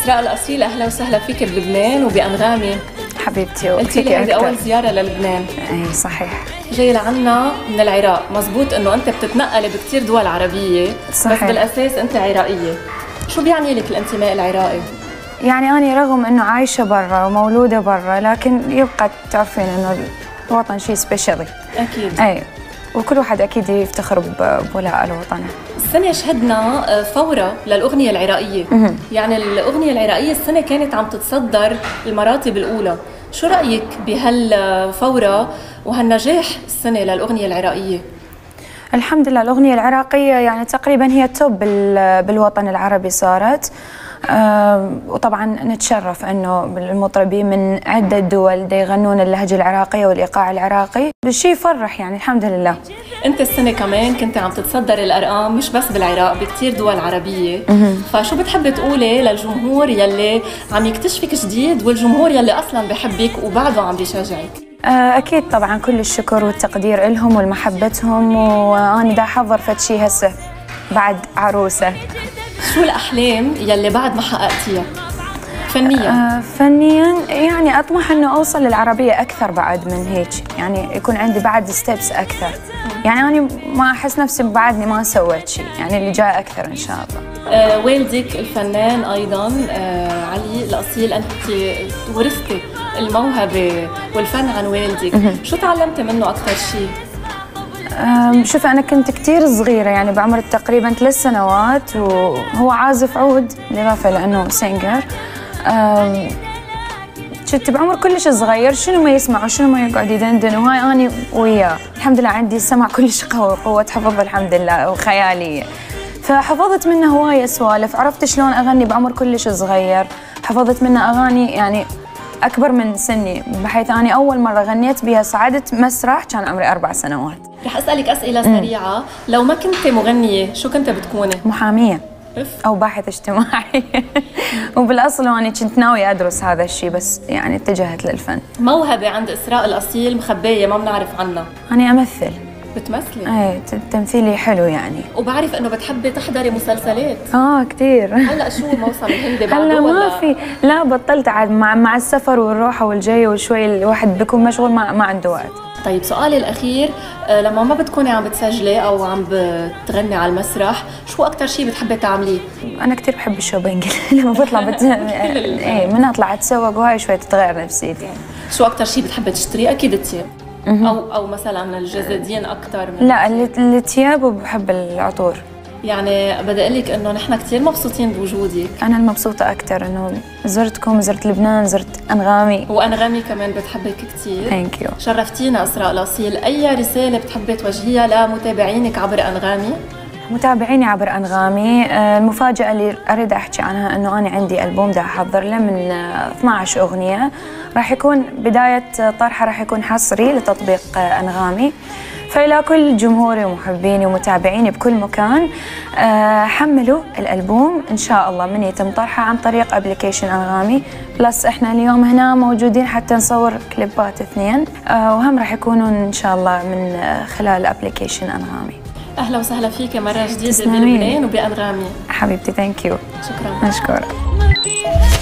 إسراء الأصيل، أهلا وسهلا فيك بلبنان وبأنغامي. حبيبتي، قلتي لي هذه أول زيارة للبنان. اي صحيح. جاي لعنا من العراق، مزبوط إنه أنت بتتنقلي بكتير دول عربية. صحيح. بس بالأساس أنت عراقية. شو بيعني لك الانتماء العراقي؟ يعني أنا رغم إنه عايشة برا ومولودة برا، لكن يبقى تعرفين إنه الوطن شيء سبيشالي. أكيد. اي، وكل واحد أكيد يفتخر بولاء لوطنه. السنة شهدنا ثورة للأغنية العراقية. يعني الأغنية العراقية السنة كانت عم تتصدر المراتب الأولى. شو رأيك بهالثورة وهالنجاح السنة للأغنية العراقية؟ الحمد لله الأغنية العراقية يعني تقريبا هي توب بالوطن العربي صارت. وطبعا نتشرف انه المطربين من عده دول يغنون اللهجه العراقيه والايقاع العراقي، بالشيء يفرح يعني الحمد لله. انت السنه كمان كنت عم تتصدر الارقام مش بس بالعراق، بكثير دول عربيه. فشو بتحبي تقولي للجمهور يلي عم يكتشفك جديد والجمهور يلي اصلا بحبك وبعده عم بيشجعك؟ اكيد طبعا كل الشكر والتقدير لهم والمحبتهم، وانا دا احضر فد شيء هسه بعد عروسه. شو الأحلام يلي بعد ما حققتيها فنياً؟ فنياً يعني أطمح إنه أوصل للعربية أكثر بعد من هيك، يعني يكون عندي بعد ستيبس أكثر. يعني أنا ما أحس نفسي بعدني ما سويت شيء، يعني اللي جاي أكثر إن شاء الله. والدك الفنان أيضاً علي الأصيل، أنت ورثتي الموهبة والفن عن والدك. شو تعلمتي منه أكثر شيء؟ شوف أنا كنت كتير صغيرة، يعني بعمر تقريبا 3 سنوات، وهو عازف عود بالإضافة لأنه سينجر. كنت بعمر كلش صغير، شنو ما يسمع وشنو ما يقعد يدندن، وهاي أنا وياه. الحمد لله عندي سمع كلش قوي، قوة حفظ الحمد لله وخيالية. فحفظت منه هواية سوالف، عرفت شلون أغني بعمر كلش صغير. حفظت منه أغاني يعني أكبر من سني، بحيث أني أول مرة غنيت بها صعدت مسرح كان عمري 4 سنوات. رح أسألك أسئلة سريعة. لو ما كنت مغنية شو كنت بتكوني؟ محامية أو باحث اجتماعي. وبالأصل أنا كنت ناوية أدرس هذا الشيء، بس يعني اتجهت للفن. موهبة عند إسراء الأصيل مخبية ما بنعرف عنها. أنا أمثل. بتمثلي؟ ايه تمثيلي حلو يعني. وبعرف انه بتحبي تحضري مسلسلات. كثير. هلا شو موسم الهندي بعده هلا ولا؟ ما في، لا بطلت عاد مع السفر والروحه والجايه وشوي الواحد بيكون مشغول ما عنده وقت. طيب سؤالي الأخير، لما ما بتكوني عم بتسجلي أو عم بتغني على المسرح، شو أكتر شيء بتحبي تعمليه؟ أنا كثير بحب الشوبينج. لما بطلع إيه من أطلع أتسوق وهاي شوي تتغير نفسيتي. شو أكتر شيء بتحبي تشتريه؟ أكيد التياب. أو مثلا الجزادين أكتر من لا الثياب، وبحب العطور. يعني بدي أقول لك إنه نحن كثير مبسوطين بوجودك. أنا المبسوطة أكثر إنه زرتكم، زرت لبنان، زرت أنغامي. وأنغامي كمان بتحبك كثير. ثانك يو. شرفتينا إسراء الأصيل. أي رسالة بتحبي توجهيها لمتابعينك عبر أنغامي؟ متابعيني عبر أنغامي، المفاجأة اللي أريد أحكي عنها أنه أنا عندي ألبوم دا أحضر له من 12 أغنية، راح يكون بداية طرحه راح يكون حصري لتطبيق أنغامي. فإلى كل جمهوري ومحبيني ومتابعيني بكل مكان، حملوا الألبوم إن شاء الله من يتم طرحه عن طريق أبليكيشن أنغامي. بلس إحنا اليوم هنا موجودين حتى نصور كليبات 2، وهم راح يكونون إن شاء الله من خلال أبليكيشن أنغامي. أهلا وسهلا فيك مرة جديدة بلبنان وبأنغامي. حبيبتي ثانك يو. شكرا. مشكورة.